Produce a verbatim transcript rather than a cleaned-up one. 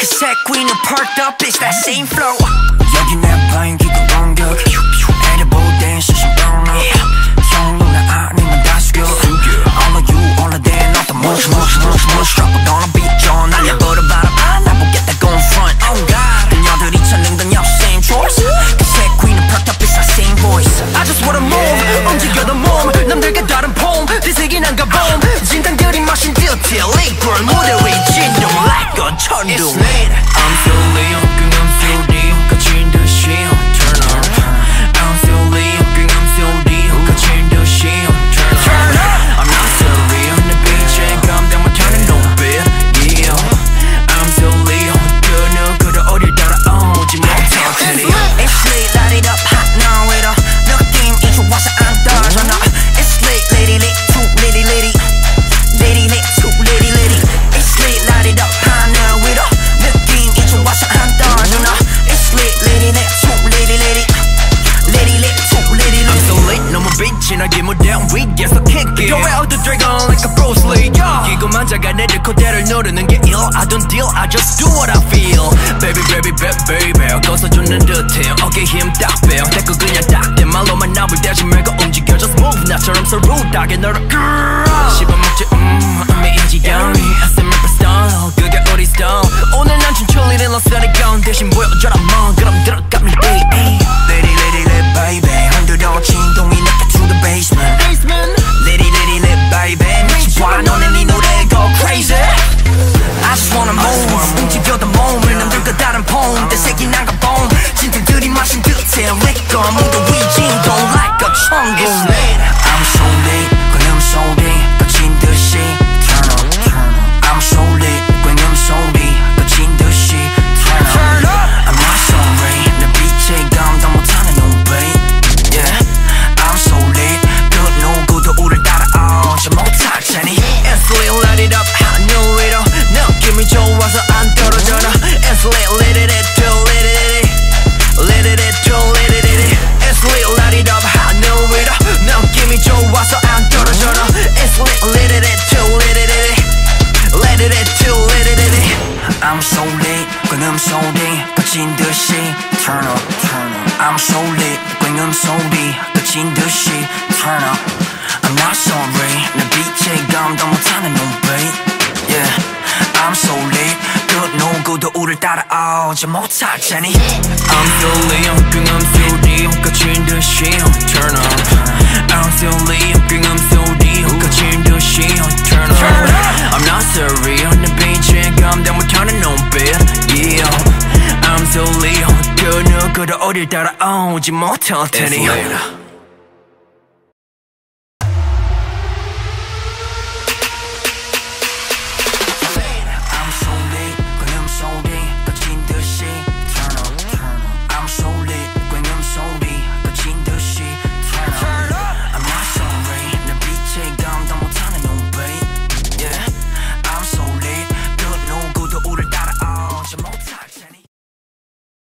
새 queen은 perked up, it's that same flow. 여기 내 비행기가 공격 애들 볼 땐 시선 burn up 형 누나 아니면 다 숙여 All of you, all of them, not the mush, mush, mush, mush Drop it on a beat, 저 날려버려 바람 안 나보겠다 going front Oh God 그녀들이 찾는 건 역시 same choice 그 새 queen은 perked up, it's that same voice I just wanna move, 움직여도 몸 남들과 다른 폼 뒤색이 난가 봄 진단들이 마신 detail 이걸 무대 위 진동 like a 천둥 It's late I'm so Leo, 그 I'm so Leo 거친 듯이 turn up I'm so Leo, 그 I'm so Leo 거친 듯이 turn up I'm not so Leo 내 빛에 감당 못하는 눈빛 Yeah I'm so Leo 그 누구도 어딜 따라오지 못할 테니 It's lit, light it up, hot now with a 느낌이 좋아서 안 떨어져 나 It's lit, lady lit, too litty litty Lady lit, too litty litty It's lit, light it up, hot now with a 느낌이 좋아서 안 떨어져 나 It's lit, lady lit, too litty litty Lady lit, too litty litty I'm so lit, 너무 빛나게 무대 위에서 kick it You're out the dragon like a Bruce Lee, yeah 이고만 자가 내들 코대를 누르는 게 ill I don't deal, I just do what I feel Baby, baby, baby, baby 꺼서주는 듯해 어깨 힘 딱 빼요 내거 그냥 딱대 말로만 나올 대지 말고 움직여 Just move 나처럼 so rude하게 너를 씹어먹지 음 의미인지 영리 에스엠에프 style 그게 우리 style 오늘 난 춤출 일은 없으니까 대신 보여줘라 뭐 그럼 들어가 me Lady, lady, lady, baby 흔들어 진동이 느껴 to the basement Lady, lady, lady, baby 미친 봐 너네 네 노래 go crazy I just wanna move 움직여도 몸을 남들과 다른 폼 대색이 난가 봄 진탕들이 마신 듯해 liquor 무대 위 진동 like a 천둥 It's late I'm so lit 그냥 소리 거친 듯이 turn up I'm so lit 그냥 소리 거친 듯이 turn up I'm not sorry 내 빛에 감당 못하는 눈빛 Yeah I'm so lit 그 누구도 우릴 따라오지 못할 테니 It's lit, light it up, hot new 위로 느낌이 좋아서 안 떨어져 나 It's lit, lit it, it, too lit it, it Lit it, it, too lit it, it It's lit, light it up, hot new 위로 느낌이 좋아서 안 떨어져 나 It's lit, lit it, it, too lit it, it Lit it, it, too lit it, it I'm so lit 끊음 소리 거친 듯이 turn up turn up I'm so lit 끊음 소리 거친 듯이 turn up I'm not sorry 내 빛에 감당 못하는 눈빛 Yeah I'm so lit 그 누구도 우릴 따라오지 못할 테니 I'm so lit 끊음 소리 거친 듯이 turn up I'm so lit 끊음 소리 거친 듯이 turn up I'm not sorry 내 빛에 감당 못하는 눈빛 Yeah I'm so lit 그 누구도 어딜 따라오지 못할 테니